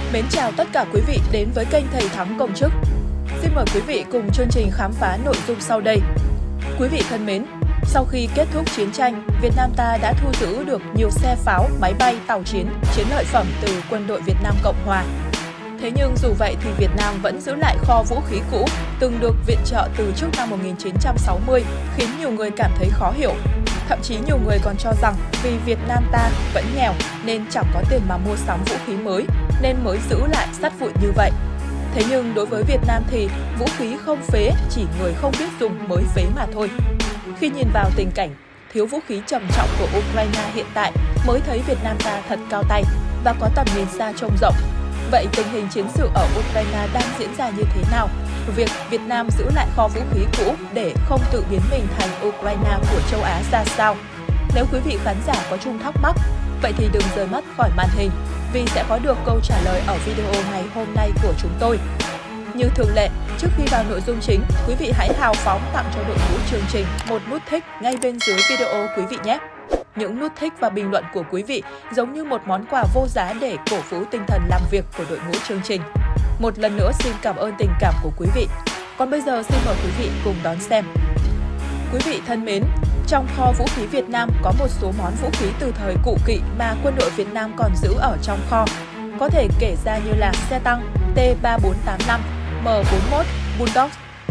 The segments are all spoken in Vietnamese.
Mến chào tất cả quý vị đến với kênh Thầy Thắng Công Chức. Xin mời quý vị cùng chương trình khám phá nội dung sau đây. Quý vị thân mến, sau khi kết thúc chiến tranh, Việt Nam ta đã thu giữ được nhiều xe pháo, máy bay, tàu chiến, chiến lợi phẩm từ quân đội Việt Nam Cộng Hòa. Thế nhưng dù vậy thì Việt Nam vẫn giữ lại kho vũ khí cũ từng được viện trợ từ trước năm 1960, khiến nhiều người cảm thấy khó hiểu. Thậm chí nhiều người còn cho rằng vì Việt Nam ta vẫn nghèo nên chẳng có tiền mà mua sắm vũ khí mới, nên mới giữ lại sắt vụn như vậy. Thế nhưng đối với Việt Nam thì vũ khí không phế, chỉ người không biết dùng mới phế mà thôi. Khi nhìn vào tình cảnh thiếu vũ khí trầm trọng của Ukraine hiện tại, mới thấy Việt Nam ta thật cao tay và có tầm nhìn xa trông rộng. Vậy tình hình chiến sự ở Ukraine đang diễn ra như thế nào? Việc Việt Nam giữ lại kho vũ khí cũ để không tự biến mình thành Ukraine của châu Á ra sao? Nếu quý vị khán giả có chung thắc mắc, vậy thì đừng rời mắt khỏi màn hình, vì sẽ có được câu trả lời ở video ngày hôm nay của chúng tôi. Như thường lệ, trước khi vào nội dung chính, quý vị hãy hào phóng tặng cho đội ngũ chương trình một nút thích ngay bên dưới video quý vị nhé. Những nút thích và bình luận của quý vị giống như một món quà vô giá để cổ vũ tinh thần làm việc của đội ngũ chương trình. Một lần nữa xin cảm ơn tình cảm của quý vị. Còn bây giờ xin mời quý vị cùng đón xem. Quý vị thân mến, trong kho vũ khí Việt Nam có một số món vũ khí từ thời cũ kỵ mà quân đội Việt Nam còn giữ ở trong kho. Có thể kể ra như là xe tăng T-3485, M41 Bulldog,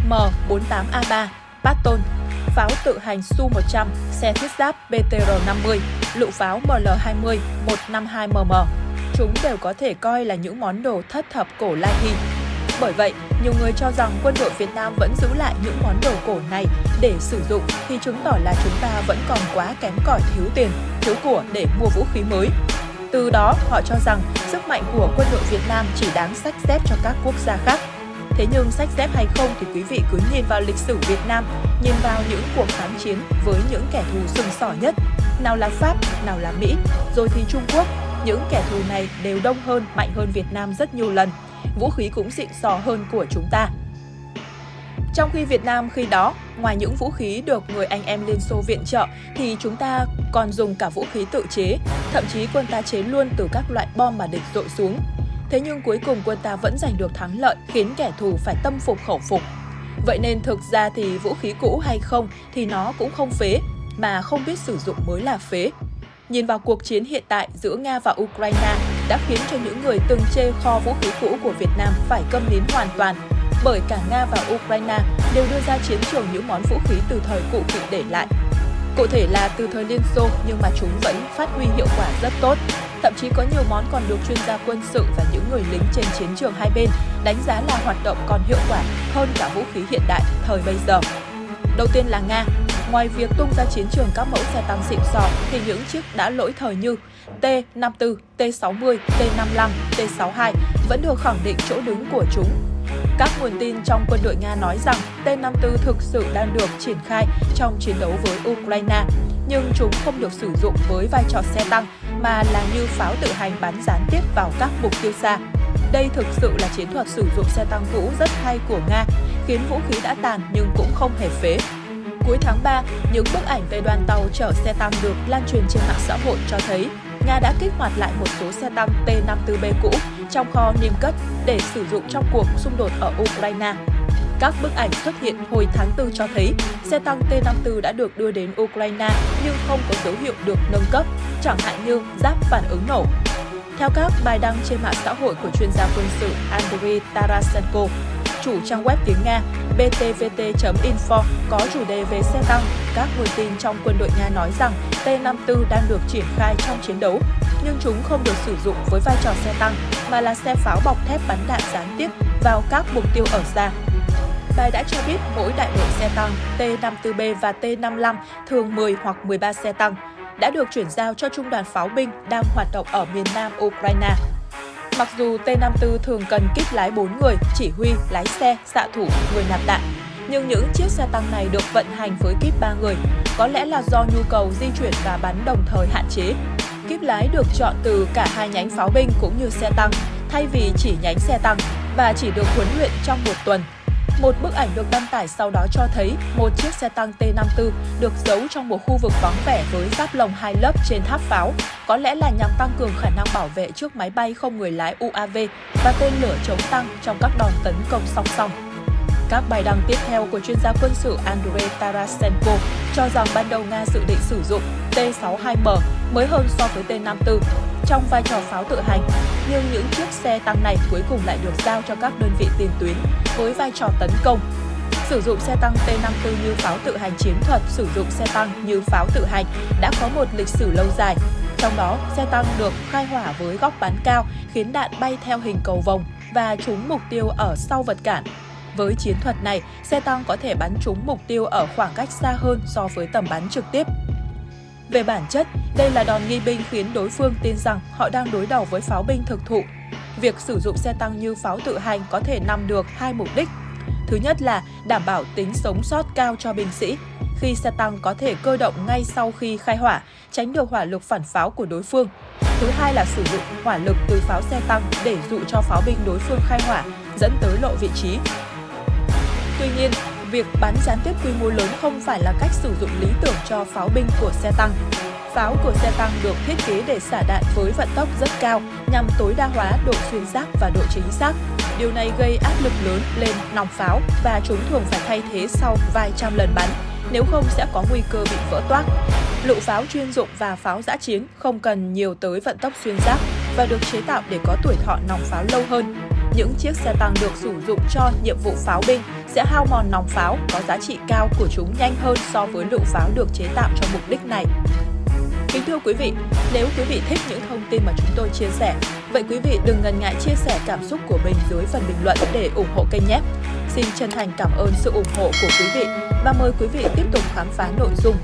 M48A3, Patton, pháo tự hành Su-100, xe thiết giáp BTR-50, lựu pháo ML-20, 152mm. Chúng đều có thể coi là những món đồ thất thập cổ lai hy. Bởi vậy, nhiều người cho rằng quân đội Việt Nam vẫn giữ lại những món đồ cổ này để sử dụng thì chứng tỏ là chúng ta vẫn còn quá kém cỏi, thiếu tiền, thiếu của để mua vũ khí mới. Từ đó, họ cho rằng sức mạnh của quân đội Việt Nam chỉ đáng xách dép cho các quốc gia khác. Thế nhưng xách dép hay không thì quý vị cứ nhìn vào lịch sử Việt Nam, nhìn vào những cuộc kháng chiến với những kẻ thù sừng sỏ nhất. Nào là Pháp, nào là Mỹ, rồi thì Trung Quốc. Những kẻ thù này đều đông hơn, mạnh hơn Việt Nam rất nhiều lần. Vũ khí cũng xịn sò hơn của chúng ta. Trong khi Việt Nam khi đó, ngoài những vũ khí được người anh em Liên Xô viện trợ, thì chúng ta còn dùng cả vũ khí tự chế. Thậm chí quân ta chế luôn từ các loại bom mà địch dội xuống. Thế nhưng cuối cùng quân ta vẫn giành được thắng lợi, khiến kẻ thù phải tâm phục khẩu phục. Vậy nên thực ra thì vũ khí cũ hay không thì nó cũng không phế, mà không biết sử dụng mới là phế. Nhìn vào cuộc chiến hiện tại giữa Nga và Ukraine đã khiến cho những người từng chê kho vũ khí cũ của Việt Nam phải câm nín hoàn toàn, bởi cả Nga và Ukraine đều đưa ra chiến trường những món vũ khí từ thời cũ kỵ để lại. Cụ thể là từ thời Liên Xô, nhưng mà chúng vẫn phát huy hiệu quả rất tốt. Thậm chí có nhiều món còn được chuyên gia quân sự và những người lính trên chiến trường hai bên đánh giá là hoạt động còn hiệu quả hơn cả vũ khí hiện đại thời bây giờ. Đầu tiên là Nga. Ngoài việc tung ra chiến trường các mẫu xe tăng xịn sò thì những chiếc đã lỗi thời như T-54, T-60, T-55, T-62 vẫn được khẳng định chỗ đứng của chúng. Các nguồn tin trong quân đội Nga nói rằng T-54 thực sự đang được triển khai trong chiến đấu với Ukraine, nhưng chúng không được sử dụng với vai trò xe tăng mà là như pháo tự hành bắn gián tiếp vào các mục tiêu xa. Đây thực sự là chiến thuật sử dụng xe tăng cũ rất hay của Nga, khiến vũ khí đã tàn nhưng cũng không hề phế. Cuối tháng 3, những bức ảnh về đoàn tàu chở xe tăng được lan truyền trên mạng xã hội cho thấy Nga đã kích hoạt lại một số xe tăng T-54B cũ trong kho niêm cất để sử dụng trong cuộc xung đột ở Ukraine. Các bức ảnh xuất hiện hồi tháng 4 cho thấy xe tăng T-54 đã được đưa đến Ukraine nhưng không có dấu hiệu được nâng cấp, chẳng hạn như giáp phản ứng nổ. Theo các bài đăng trên mạng xã hội của chuyên gia quân sự Andriy Tarasenko, chủ trang web tiếng Nga btvt.info có chủ đề về xe tăng, các nguồn tin trong quân đội Nga nói rằng T-54 đang được triển khai trong chiến đấu, nhưng chúng không được sử dụng với vai trò xe tăng mà là xe pháo bọc thép bắn đạn gián tiếp vào các mục tiêu ở xa. Bài đã cho biết mỗi đại đội xe tăng T-54B và T-55 thường 10 hoặc 13 xe tăng đã được chuyển giao cho trung đoàn pháo binh đang hoạt động ở miền Nam Ukraine. Mặc dù T-54 thường cần kíp lái 4 người, chỉ huy, lái xe, xạ thủ, người nạp đạn, nhưng những chiếc xe tăng này được vận hành với kíp 3 người, có lẽ là do nhu cầu di chuyển và bắn đồng thời hạn chế. Kíp lái được chọn từ cả hai nhánh pháo binh cũng như xe tăng, thay vì chỉ nhánh xe tăng, và chỉ được huấn luyện trong 1 tuần. Một bức ảnh được đăng tải sau đó cho thấy một chiếc xe tăng T-54 được giấu trong một khu vực vắng vẻ với giáp lồng 2 lớp trên tháp pháo, có lẽ là nhằm tăng cường khả năng bảo vệ trước máy bay không người lái UAV và tên lửa chống tăng trong các đòn tấn công song song. Các bài đăng tiếp theo của chuyên gia quân sự Andrei Tarasenko cho rằng ban đầu Nga dự định sử dụng T-62M mới hơn so với T-54 trong vai trò pháo tự hành, nhưng những chiếc xe tăng này cuối cùng lại được giao cho các đơn vị tiền tuyến với vai trò tấn công. Sử dụng xe tăng T-54 như pháo tự hành chiến thuật, sử dụng xe tăng như pháo tự hành đã có một lịch sử lâu dài. Trong đó, xe tăng được khai hỏa với góc bắn cao khiến đạn bay theo hình cầu vồng và trúng mục tiêu ở sau vật cản. Với chiến thuật này, xe tăng có thể bắn trúng mục tiêu ở khoảng cách xa hơn so với tầm bắn trực tiếp. Về bản chất, đây là đòn nghi binh khiến đối phương tin rằng họ đang đối đầu với pháo binh thực thụ. Việc sử dụng xe tăng như pháo tự hành có thể nằm được hai mục đích. Thứ nhất là đảm bảo tính sống sót cao cho binh sĩ, khi xe tăng có thể cơ động ngay sau khi khai hỏa, tránh được hỏa lực phản pháo của đối phương. Thứ hai là sử dụng hỏa lực từ pháo xe tăng để dụ cho pháo binh đối phương khai hỏa, dẫn tới lộ vị trí. Tuy nhiên, việc bắn gián tiếp quy mô lớn không phải là cách sử dụng lý tưởng cho pháo binh của xe tăng. Pháo của xe tăng được thiết kế để xả đạn với vận tốc rất cao nhằm tối đa hóa độ xuyên giáp và độ chính xác. Điều này gây áp lực lớn lên nòng pháo và chúng thường phải thay thế sau vài trăm lần bắn, nếu không sẽ có nguy cơ bị vỡ toác. Lựu pháo chuyên dụng và pháo dã chiến không cần nhiều tới vận tốc xuyên giáp và được chế tạo để có tuổi thọ nòng pháo lâu hơn. Những chiếc xe tăng được sử dụng cho nhiệm vụ pháo binh sẽ hao mòn nòng pháo, có giá trị cao của chúng nhanh hơn so với lựu pháo được chế tạo cho mục đích này. Kính thưa quý vị, nếu quý vị thích những thông tin mà chúng tôi chia sẻ, vậy quý vị đừng ngần ngại chia sẻ cảm xúc của mình dưới phần bình luận để ủng hộ kênh nhé. Xin chân thành cảm ơn sự ủng hộ của quý vị và mời quý vị tiếp tục khám phá nội dung.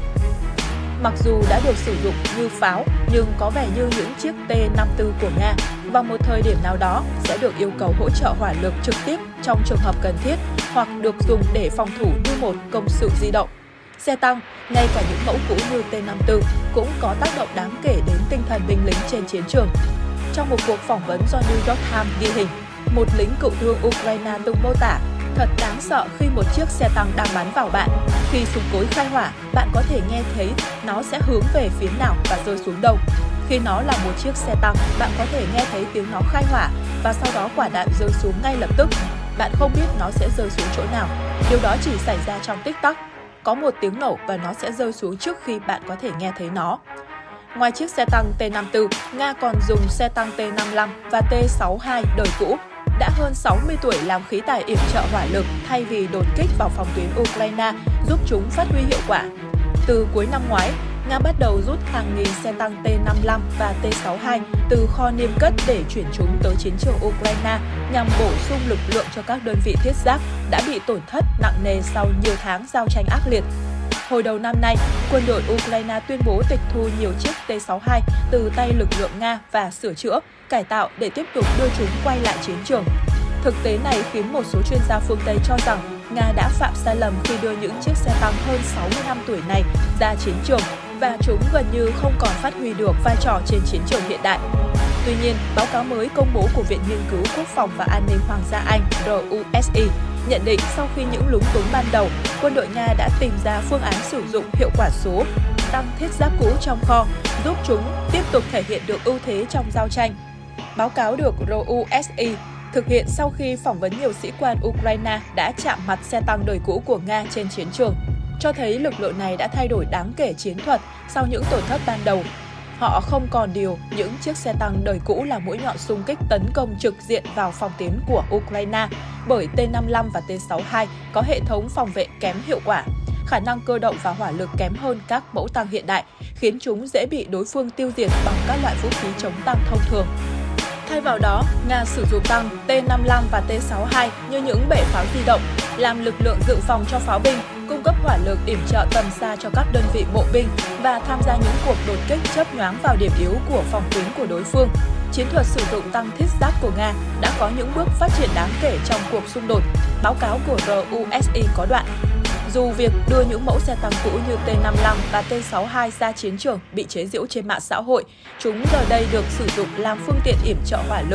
Mặc dù đã được sử dụng như pháo, nhưng có vẻ như những chiếc T-54 của Nga vào một thời điểm nào đó sẽ được yêu cầu hỗ trợ hỏa lực trực tiếp trong trường hợp cần thiết hoặc được dùng để phòng thủ như một công sự di động. Xe tăng, ngay cả những mẫu cũ như T-54 cũng có tác động đáng kể đến tinh thần binh lính trên chiến trường. Trong một cuộc phỏng vấn do New York Times ghi hình, một lính cựu thương Ukraine từng mô tả: thật đáng sợ khi một chiếc xe tăng đang bắn vào bạn. Khi súng cối khai hỏa, bạn có thể nghe thấy nó sẽ hướng về phía nào và rơi xuống đâu. Khi nó là một chiếc xe tăng, bạn có thể nghe thấy tiếng nó khai hỏa và sau đó quả đạn rơi xuống ngay lập tức. Bạn không biết nó sẽ rơi xuống chỗ nào. Điều đó chỉ xảy ra trong tích tắc. Có một tiếng nổ và nó sẽ rơi xuống trước khi bạn có thể nghe thấy nó. Ngoài chiếc xe tăng T-54, Nga còn dùng xe tăng T-55 và T-62 đời cũ đã hơn 60 tuổi làm khí tài yểm trợ hỏa lực thay vì đột kích vào phòng tuyến Ukraine, giúp chúng phát huy hiệu quả. Từ cuối năm ngoái, Nga bắt đầu rút hàng nghìn xe tăng T-55 và T-62 từ kho niêm cất để chuyển chúng tới chiến trường Ukraine nhằm bổ sung lực lượng cho các đơn vị thiết giáp đã bị tổn thất nặng nề sau nhiều tháng giao tranh ác liệt. Hồi đầu năm nay, quân đội Ukraine tuyên bố tịch thu nhiều chiếc T-62 từ tay lực lượng Nga và sửa chữa, cải tạo để tiếp tục đưa chúng quay lại chiến trường. Thực tế này khiến một số chuyên gia phương Tây cho rằng Nga đã phạm sai lầm khi đưa những chiếc xe tăng hơn 60 năm tuổi này ra chiến trường và chúng gần như không còn phát huy được vai trò trên chiến trường hiện đại. Tuy nhiên, báo cáo mới công bố của Viện Nghiên cứu Quốc phòng và An ninh Hoàng gia Anh RUSI nhận định sau khi những lúng túng ban đầu, quân đội Nga đã tìm ra phương án sử dụng hiệu quả số, tăng thiết giáp cũ trong kho, giúp chúng tiếp tục thể hiện được ưu thế trong giao tranh. Báo cáo được RUSI thực hiện sau khi phỏng vấn nhiều sĩ quan Ukraine đã chạm mặt xe tăng đời cũ của Nga trên chiến trường, cho thấy lực lượng này đã thay đổi đáng kể chiến thuật sau những tổn thất ban đầu. Họ không còn điều những chiếc xe tăng đời cũ là mũi nhọn xung kích tấn công trực diện vào phòng tuyến của Ukraine, bởi T-55 và T-62 có hệ thống phòng vệ kém hiệu quả, khả năng cơ động và hỏa lực kém hơn các mẫu tăng hiện đại, khiến chúng dễ bị đối phương tiêu diệt bằng các loại vũ khí chống tăng thông thường. Thay vào đó, Nga sử dụng tăng T-55 và T-62 như những bệ pháo di động, làm lực lượng dự phòng cho pháo binh, cung cấp hỏa lực yểm trợ tầm xa cho các đơn vị bộ binh và tham gia những cuộc đột kích chớp nhoáng vào điểm yếu của phòng tuyến của đối phương. Chiến thuật sử dụng tăng thiết giáp của Nga đã có những bước phát triển đáng kể trong cuộc xung đột. Báo cáo của RUSI có đoạn: dù việc đưa những mẫu xe tăng cũ như T-55 và T-62 ra chiến trường bị chế giễu trên mạng xã hội, chúng giờ đây được sử dụng làm phương tiện yểm trợ hỏa lực,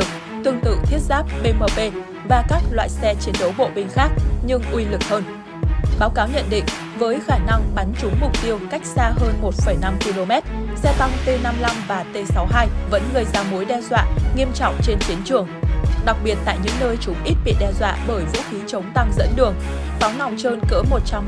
tương tự thiết giáp BMP và các loại xe chiến đấu bộ binh khác nhưng uy lực hơn. Báo cáo nhận định, với khả năng bắn trúng mục tiêu cách xa hơn 1,5 km, xe tăng T-55 và T-62 vẫn gây ra mối đe dọa nghiêm trọng trên chiến trường. Đặc biệt tại những nơi chúng ít bị đe dọa bởi vũ khí chống tăng dẫn đường, pháo nòng trơn cỡ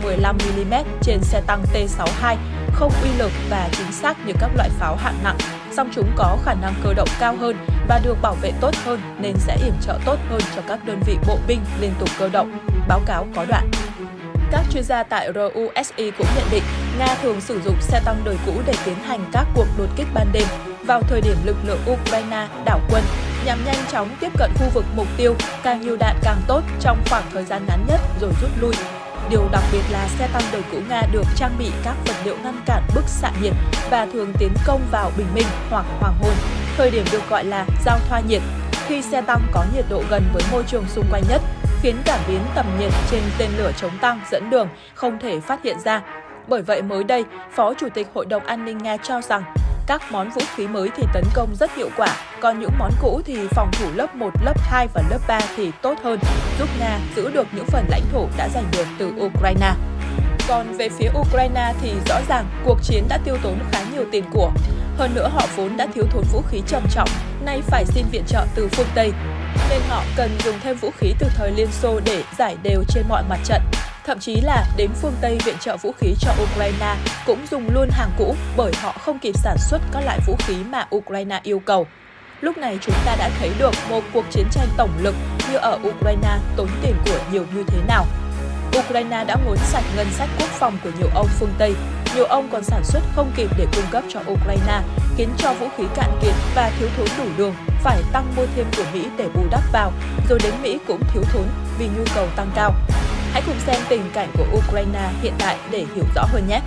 115mm trên xe tăng T-62 không uy lực và chính xác như các loại pháo hạng nặng, song chúng có khả năng cơ động cao hơn và được bảo vệ tốt hơn nên sẽ yểm trợ tốt hơn cho các đơn vị bộ binh liên tục cơ động, báo cáo có đoạn. Các chuyên gia tại RUSI cũng nhận định Nga thường sử dụng xe tăng đời cũ để tiến hành các cuộc đột kích ban đêm vào thời điểm lực lượng Ukraine đảo quân nhằm nhanh chóng tiếp cận khu vực mục tiêu, càng nhiều đạn càng tốt trong khoảng thời gian ngắn nhất rồi rút lui. Điều đặc biệt là xe tăng đời cũ Nga được trang bị các vật liệu ngăn cản bức xạ nhiệt và thường tiến công vào bình minh hoặc hoàng hôn, thời điểm được gọi là giao thoa nhiệt, khi xe tăng có nhiệt độ gần với môi trường xung quanh nhất, khiến cảm biến tầm nhiệt trên tên lửa chống tăng dẫn đường không thể phát hiện ra. Bởi vậy mới đây, Phó Chủ tịch Hội đồng An ninh Nga cho rằng các món vũ khí mới thì tấn công rất hiệu quả, còn những món cũ thì phòng thủ lớp 1, lớp 2 và lớp 3 thì tốt hơn, giúp Nga giữ được những phần lãnh thổ đã giành được từ Ukraine. Còn về phía Ukraine thì rõ ràng cuộc chiến đã tiêu tốn khá nhiều tiền của. Hơn nữa họ vốn đã thiếu thốn vũ khí trầm trọng, nay phải xin viện trợ từ phương Tây. Nên họ cần dùng thêm vũ khí từ thời Liên Xô để giải đều trên mọi mặt trận. Thậm chí là đến phương Tây viện trợ vũ khí cho Ukraine cũng dùng luôn hàng cũ bởi họ không kịp sản xuất các loại vũ khí mà Ukraine yêu cầu. Lúc này chúng ta đã thấy được một cuộc chiến tranh tổng lực như ở Ukraine tốn tiền của nhiều như thế nào. Ukraine đã ngốn sạch ngân sách quốc phòng của nhiều ông phương Tây. Nhiều ông còn sản xuất không kịp để cung cấp cho Ukraine, khiến cho vũ khí cạn kiệt và thiếu thốn đủ đường, phải tăng mua thêm của Mỹ để bù đắp vào, rồi đến Mỹ cũng thiếu thốn vì nhu cầu tăng cao. Hãy cùng xem tình cảnh của Ukraine hiện tại để hiểu rõ hơn nhé.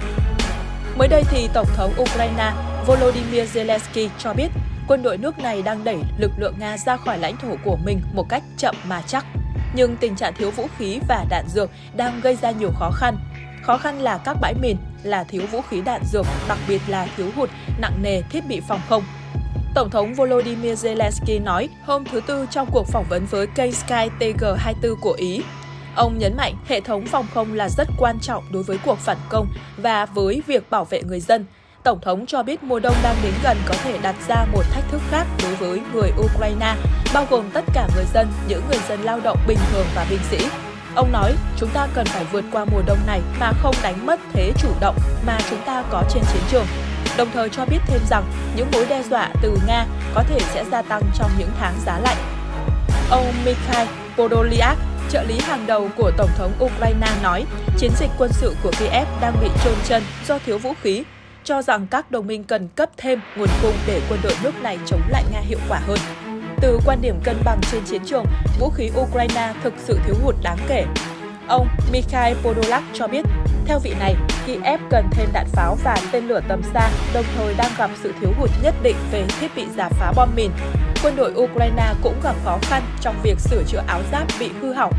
Mới đây thì Tổng thống Ukraine Volodymyr Zelensky cho biết quân đội nước này đang đẩy lực lượng Nga ra khỏi lãnh thổ của mình một cách chậm mà chắc. Nhưng tình trạng thiếu vũ khí và đạn dược đang gây ra nhiều khó khăn. Khó khăn là các bãi mìn, là thiếu vũ khí đạn dược, đặc biệt là thiếu hụt nặng nề thiết bị phòng không. Tổng thống Volodymyr Zelensky nói hôm thứ Tư trong cuộc phỏng vấn với kênh Sky TG24 của Ý. Ông nhấn mạnh hệ thống phòng không là rất quan trọng đối với cuộc phản công và với việc bảo vệ người dân. Tổng thống cho biết mùa đông đang đến gần có thể đặt ra một thách thức khác đối với người Ukraine, bao gồm tất cả người dân, những người dân lao động bình thường và binh sĩ. Ông nói, chúng ta cần phải vượt qua mùa đông này mà không đánh mất thế chủ động mà chúng ta có trên chiến trường. Đồng thời cho biết thêm rằng những mối đe dọa từ Nga có thể sẽ gia tăng trong những tháng giá lạnh. Ông Mikhail Podolyak, trợ lý hàng đầu của Tổng thống Ukraine nói chiến dịch quân sự của Kiev đang bị chôn chân do thiếu vũ khí, cho rằng các đồng minh cần cấp thêm nguồn cung để quân đội nước này chống lại Nga hiệu quả hơn. Từ quan điểm cân bằng trên chiến trường, vũ khí Ukraine thực sự thiếu hụt đáng kể. Ông Mikhail Podolyak cho biết, theo vị này, Kiev cần thêm đạn pháo và tên lửa tầm xa, đồng thời đang gặp sự thiếu hụt nhất định về thiết bị rà phá bom mìn. Quân đội Ukraine cũng gặp khó khăn trong việc sửa chữa áo giáp bị hư hỏng.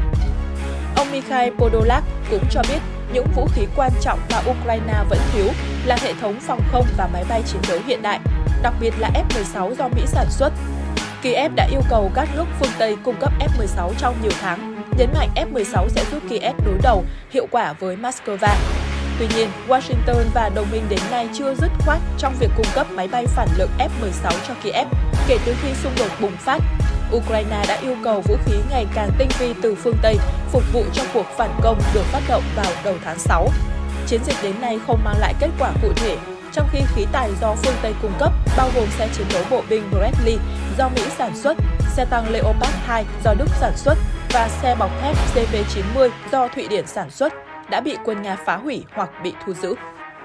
Ông Mikhail Podolyak cũng cho biết những vũ khí quan trọng mà Ukraine vẫn thiếu là hệ thống phòng không và máy bay chiến đấu hiện đại, đặc biệt là F-16 do Mỹ sản xuất. Kiev đã yêu cầu các nước phương Tây cung cấp F-16 trong nhiều tháng, nhấn mạnh F-16 sẽ giúp Kiev đối đầu hiệu quả với Moscow. Tuy nhiên, Washington và đồng minh đến nay chưa dứt khoát trong việc cung cấp máy bay phản lực F-16 cho Kiev kể từ khi xung đột bùng phát. Ukraine đã yêu cầu vũ khí ngày càng tinh vi từ phương Tây phục vụ cho cuộc phản công được phát động vào đầu tháng 6. Chiến dịch đến nay không mang lại kết quả cụ thể, trong khi khí tài do phương Tây cung cấp bao gồm xe chiến đấu bộ binh Bradley do Mỹ sản xuất, xe tăng Leopard 2 do Đức sản xuất và xe bọc thép CV-90 do Thụy Điển sản xuất đã bị quân Nga phá hủy hoặc bị thu giữ.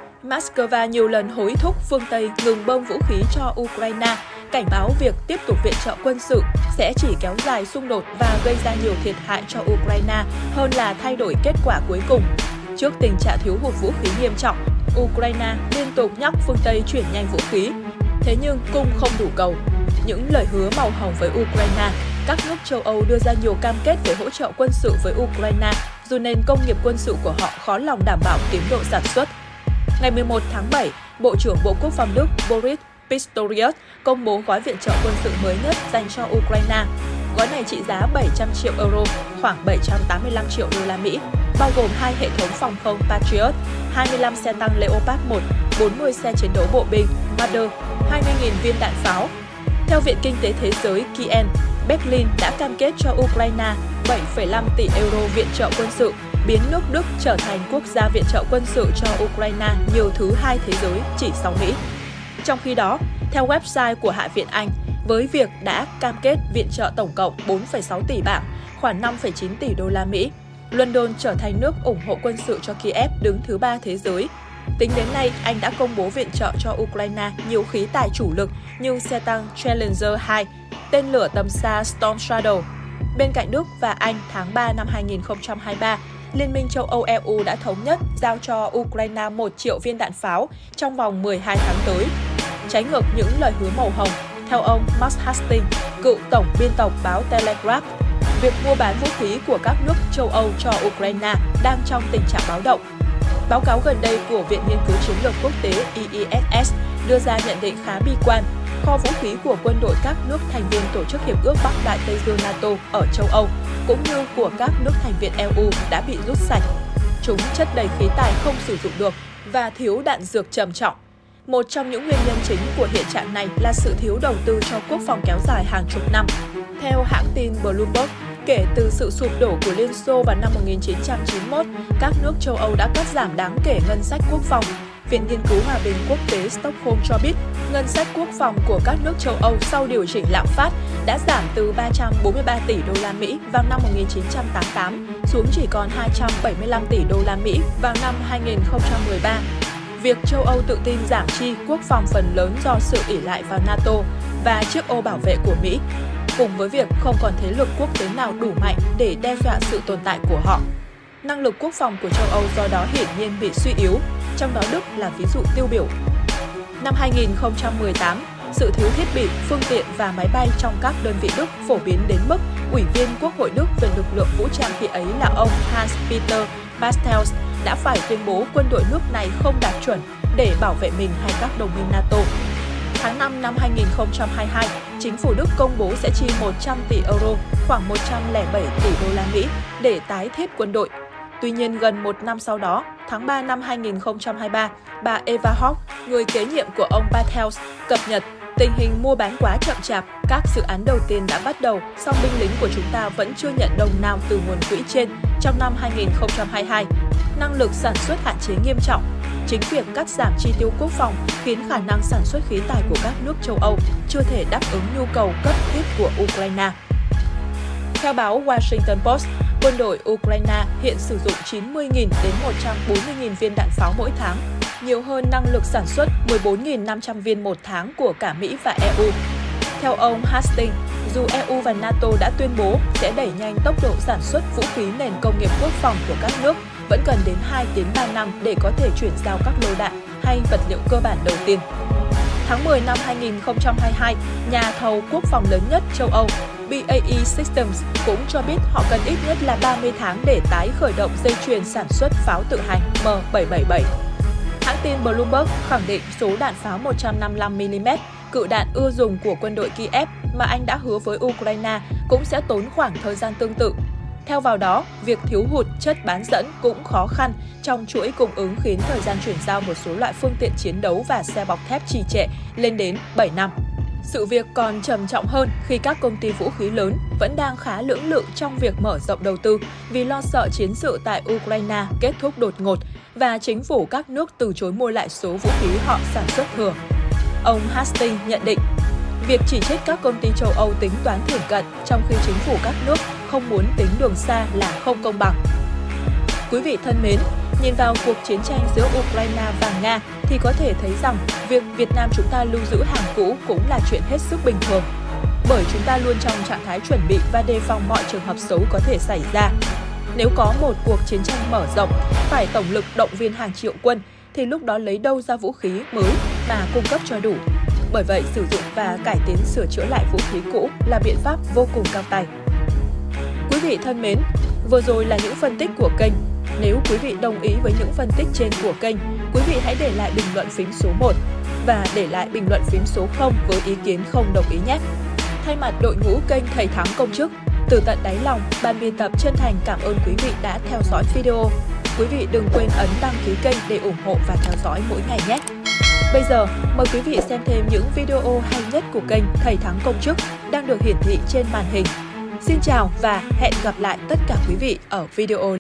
Moscow nhiều lần hối thúc phương Tây ngừng bơm vũ khí cho Ukraine, cảnh báo việc tiếp tục viện trợ quân sự sẽ chỉ kéo dài xung đột và gây ra nhiều thiệt hại cho Ukraine hơn là thay đổi kết quả cuối cùng. Trước tình trạng thiếu hụt vũ khí nghiêm trọng, Ukraine liên tục nhắc phương Tây chuyển nhanh vũ khí. Thế nhưng cung không đủ cầu. Những lời hứa màu hồng với Ukraine, các nước châu Âu đưa ra nhiều cam kết về hỗ trợ quân sự với Ukraine, dù nền công nghiệp quân sự của họ khó lòng đảm bảo tiến độ sản xuất. Ngày 11 tháng 7, Bộ trưởng Bộ Quốc phòng Đức Boris Pistorius công bố gói viện trợ quân sự mới nhất dành cho Ukraine. Gói này trị giá 700 triệu euro, khoảng 785 triệu đô la Mỹ, bao gồm 2 hệ thống phòng không Patriot, 25 xe tăng Leopard 1, 40 xe chiến đấu bộ binh Marder, 20.000 viên đạn pháo. Theo Viện Kinh tế Thế giới Kiel, Berlin đã cam kết cho Ukraine 7,5 tỷ euro viện trợ quân sự, biến nước Đức trở thành quốc gia viện trợ quân sự cho Ukraine nhiều thứ hai thế giới chỉ sau Mỹ. Trong khi đó, theo website của Hạ viện Anh, với việc đã cam kết viện trợ tổng cộng 4,6 tỷ bảng, khoảng 5,9 tỷ đô la Mỹ, London trở thành nước ủng hộ quân sự cho Kiev đứng thứ 3 thế giới. Tính đến nay, Anh đã công bố viện trợ cho Ukraine nhiều khí tài chủ lực như xe tăng Challenger 2, tên lửa tầm xa Storm Shadow. Bên cạnh Đức và Anh, tháng 3 năm 2023, Liên minh châu Âu EU đã thống nhất giao cho Ukraine 1 triệu viên đạn pháo trong vòng 12 tháng tới. Trái ngược những lời hứa màu hồng, theo ông Mark Hastings, cựu tổng biên tập báo Telegraph, việc mua bán vũ khí của các nước châu Âu cho Ukraine đang trong tình trạng báo động. Báo cáo gần đây của Viện Nghiên cứu Chiến lược Quốc tế IESS đưa ra nhận định khá bi quan. Kho vũ khí của quân đội các nước thành viên Tổ chức Hiệp ước Bắc Đại Tây Dương NATO ở châu Âu, cũng như của các nước thành viên EU đã bị rút sạch. Chúng chất đầy khí tài không sử dụng được và thiếu đạn dược trầm trọng. Một trong những nguyên nhân chính của hiện trạng này là sự thiếu đầu tư cho quốc phòng kéo dài hàng chục năm. Theo hãng tin Bloomberg, kể từ sự sụp đổ của Liên Xô vào năm 1991, các nước châu Âu đã cắt giảm đáng kể ngân sách quốc phòng. Viện Nghiên cứu Hòa bình Quốc tế Stockholm cho biết, ngân sách quốc phòng của các nước châu Âu sau điều chỉnh lạm phát đã giảm từ 343 tỷ đô la Mỹ vào năm 1988 xuống chỉ còn 275 tỷ đô la Mỹ vào năm 2013. Việc châu Âu tự tin giảm chi quốc phòng phần lớn do sự ỷ lại vào NATO và chiếc ô bảo vệ của Mỹ, cùng với việc không còn thế lực quốc tế nào đủ mạnh để đe dọa sự tồn tại của họ. Năng lực quốc phòng của châu Âu do đó hiển nhiên bị suy yếu, trong đó Đức là ví dụ tiêu biểu. Năm 2018, sự thiếu thiết bị, phương tiện và máy bay trong các đơn vị Đức phổ biến đến mức Ủy viên Quốc hội Đức về lực lượng vũ trang khi ấy là ông Hans-Peter Bartels đã phải tuyên bố quân đội nước này không đạt chuẩn để bảo vệ mình hay các đồng minh NATO. Tháng 5 năm 2022, chính phủ Đức công bố sẽ chi 100 tỷ euro, khoảng 107 tỷ đô la Mỹ để tái thiết quân đội. Tuy nhiên, gần một năm sau đó, tháng 3 năm 2023, bà Eva Haug, người kế nhiệm của ông Bartels, cập nhật tình hình mua bán quá chậm chạp, các dự án đầu tiên đã bắt đầu, song binh lính của chúng ta vẫn chưa nhận đồng nào từ nguồn quỹ trên trong năm 2022. Năng lực sản xuất hạn chế nghiêm trọng. Chính việc cắt giảm chi tiêu quốc phòng khiến khả năng sản xuất khí tài của các nước châu Âu chưa thể đáp ứng nhu cầu cấp thiết của Ukraine. Theo báo Washington Post, quân đội Ukraine hiện sử dụng 90.000 đến 140.000 viên đạn pháo mỗi tháng, nhiều hơn năng lực sản xuất 14.500 viên một tháng của cả Mỹ và EU. Theo ông Hastings, dù EU và NATO đã tuyên bố sẽ đẩy nhanh tốc độ sản xuất vũ khí nền công nghiệp quốc phòng của các nước, vẫn cần đến 2 đến 3 năm để có thể chuyển giao các lô đạn hay vật liệu cơ bản đầu tiên. Tháng 10 năm 2022, nhà thầu quốc phòng lớn nhất châu Âu, BAE Systems cũng cho biết họ cần ít nhất là 30 tháng để tái khởi động dây chuyền sản xuất pháo tự hành M777. Hãng tin Bloomberg khẳng định số đạn pháo 155mm, cự đạn ưa dùng của quân đội Kiev mà Anh đã hứa với Ukraine cũng sẽ tốn khoảng thời gian tương tự. Theo vào đó, việc thiếu hụt chất bán dẫn cũng khó khăn trong chuỗi cung ứng khiến thời gian chuyển giao một số loại phương tiện chiến đấu và xe bọc thép trì trệ lên đến 7 năm. Sự việc còn trầm trọng hơn khi các công ty vũ khí lớn vẫn đang khá lưỡng lự trong việc mở rộng đầu tư vì lo sợ chiến sự tại Ukraine kết thúc đột ngột và chính phủ các nước từ chối mua lại số vũ khí họ sản xuất thừa. Ông Hastings nhận định, việc chỉ trích các công ty châu Âu tính toán thiển cận trong khi chính phủ các nước không muốn tính đường xa là không công bằng. Quý vị thân mến, nhìn vào cuộc chiến tranh giữa Ukraine và Nga thì có thể thấy rằng việc Việt Nam chúng ta lưu giữ hàng cũ cũng là chuyện hết sức bình thường. Bởi chúng ta luôn trong trạng thái chuẩn bị và đề phòng mọi trường hợp xấu có thể xảy ra. Nếu có một cuộc chiến tranh mở rộng, phải tổng lực động viên hàng triệu quân, thì lúc đó lấy đâu ra vũ khí mới mà cung cấp cho đủ. Bởi vậy, sử dụng và cải tiến sửa chữa lại vũ khí cũ là biện pháp vô cùng cao tay. Quý vị thân mến, vừa rồi là những phân tích của kênh. Nếu quý vị đồng ý với những phân tích trên của kênh, quý vị hãy để lại bình luận phím số 1 và để lại bình luận phím số 0 với ý kiến không đồng ý nhé. Thay mặt đội ngũ kênh Thầy Thắng Công Chức, từ tận đáy lòng, ban biên tập chân thành cảm ơn quý vị đã theo dõi video. Quý vị đừng quên ấn đăng ký kênh để ủng hộ và theo dõi mỗi ngày nhé! Bây giờ, mời quý vị xem thêm những video hay nhất của kênh Thầy Thắng Công Chức đang được hiển thị trên màn hình. Xin chào và hẹn gặp lại tất cả quý vị ở video